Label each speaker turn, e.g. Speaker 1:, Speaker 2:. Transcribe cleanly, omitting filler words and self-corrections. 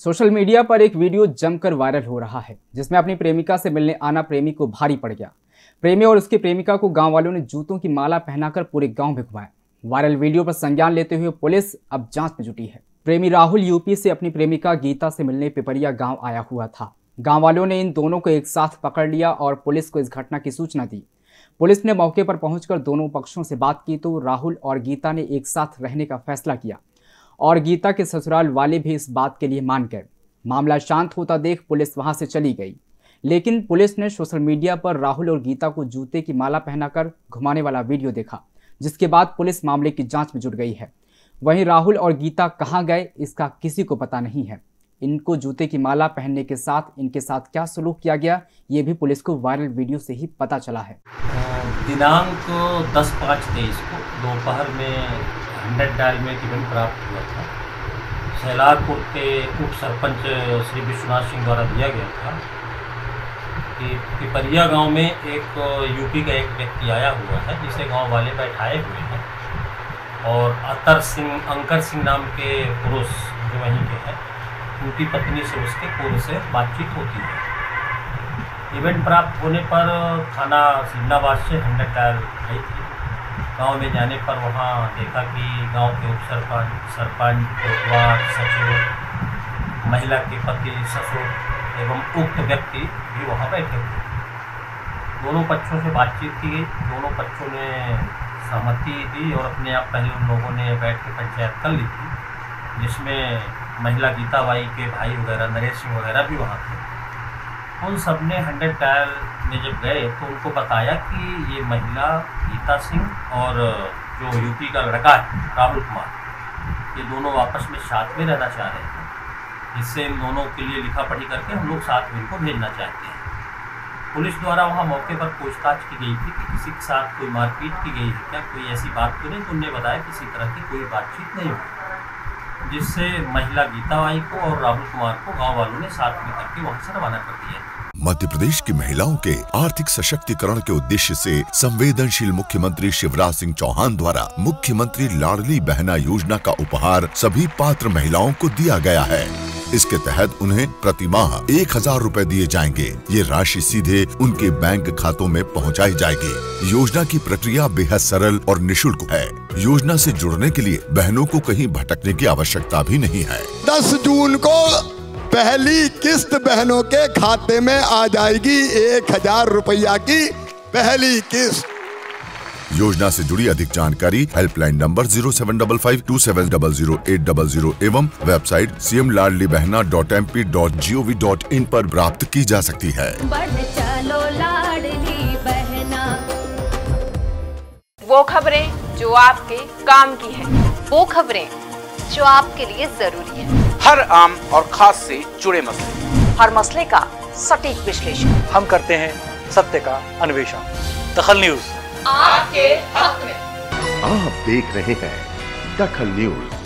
Speaker 1: Social media पर एक video जमकर वायरल हो रहा है, जिसमें अपनी प्रेमिका से मिलने आना प्रेमी को भारी पड़ गया। प्रेमी और उसकी प्रेमिका को गांव वालों ने जूतों की माला पहनाकर पूरे गांव में घुमाया। वायरल वीडियो पर संज्ञान लेते हुए पुलिस अब जांच में जुटी है। प्रेमी राहुल यूपी से अपनी प्रेमिका गीता से मिलने पिपरिया गाँव आया हुआ था। गाँव वालों ने इन दोनों को एक साथ पकड़ लिया और पुलिस को इस घटना की सूचना दी। पुलिस ने मौके पर पहुंचकर दोनों पक्षों से बात की तो राहुल और गीता ने एक साथ रहने का फैसला किया और गीता के ससुराल वाले भी इस बात के लिए मान गए। मामला शांत होता देख पुलिस वहां से चली गई, लेकिन पुलिस ने सोशल मीडिया पर राहुल और गीता को जूते की माला पहनाकर घुमाने वाला वीडियो देखा, जिसके बाद पुलिस मामले की जांच में जुट गई है। वहीं राहुल और गीता कहां गए इसका किसी को पता नहीं है। इनको जूते की माला पहनने के साथ इनके साथ क्या सलूक किया गया, ये भी पुलिस को वायरल वीडियो से ही पता चला है।
Speaker 2: दिनांक 10/5/23 को दोपहर में 100 डायल में इवेंट प्राप्त हुआ था। सैलारपुर के उप सरपंच श्री विश्वनाथ सिंह द्वारा दिया गया था कि पिपरिया गांव में एक यूपी का एक व्यक्ति आया हुआ है, जिसे गांव वाले बैठाए हुए हैं और अंकर सिंह नाम के पुरुष जो वहीं के हैं, उनकी पत्नी से उसके पूर्व से बातचीत होती है। इवेंट प्राप्त होने पर थाना सिमलाबाद से 100 डायल आई थी। गांव में जाने पर वहां देखा कि गांव के उप सरपंच, कोतवाल, सचिव, महिला के पति, ससुर एवं उक्त व्यक्ति भी वहां बैठे थे। दोनों पक्षों से बातचीत की गई। दोनों पक्षों ने सहमति दी और अपने आप पहले उन लोगों ने बैठ के पंचायत कर ली थी, जिसमें महिला गीता बाई के भाई वगैरह नरेश सिंह वगैरह भी वहाँ थे। उन सब ने 100 डायल में जब गए तो उनको बताया कि ये महिला गीता सिंह और जो यूपी का लड़का है राहुल कुमार, ये दोनों आपस में साथ में रहना चाह रहे हैं। इससे इन दोनों के लिए लिखा पढ़ी करके हम लोग साथ में इनको भेजना चाहते हैं। पुलिस द्वारा वहाँ मौके पर पूछताछ की गई थी कि किसी के साथ कोई मारपीट की गई है क्या, कोई ऐसी बात तो नहीं। तो उन्होंने बताया किसी तरह की कोई बातचीत नहीं हुई, जिससे महिला गीता बाई को और राहुल कुमार को गांव वालों ने साथ में करके वहां से रवाना कर दिया।
Speaker 3: मध्य प्रदेश की महिलाओं के आर्थिक सशक्तिकरण के उद्देश्य से संवेदनशील मुख्यमंत्री शिवराज सिंह चौहान द्वारा मुख्यमंत्री लाडली बहना योजना का उपहार सभी पात्र महिलाओं को दिया गया है। इसके तहत उन्हें प्रति माह 1000 रुपए दिए जाएंगे। ये राशि सीधे उनके बैंक खातों में पहुंचाई जाएगी। योजना की प्रक्रिया बेहद सरल और निःशुल्क है। योजना से जुड़ने के लिए बहनों को कहीं भटकने की आवश्यकता भी नहीं है।
Speaker 4: 10 जून को पहली किस्त बहनों के खाते में आ जाएगी। 1000 रुपया की पहली किस्त।
Speaker 3: योजना से जुड़ी अधिक जानकारी हेल्पलाइन नंबर 075527000800 एवं वेबसाइट cmladlibehna.mp.gov.in पर प्राप्त की जा सकती है।
Speaker 5: चलो लाडली बहना।
Speaker 6: वो खबरें जो आपके काम की है, वो खबरें जो आपके लिए जरूरी है।
Speaker 7: हर आम और खास से जुड़े मसले,
Speaker 6: हर मसले का सटीक विश्लेषण
Speaker 8: हम करते हैं, सत्य का अन्वेषण। दखल न्यूज
Speaker 6: आपके हक में।
Speaker 9: आप देख रहे हैं दखल न्यूज।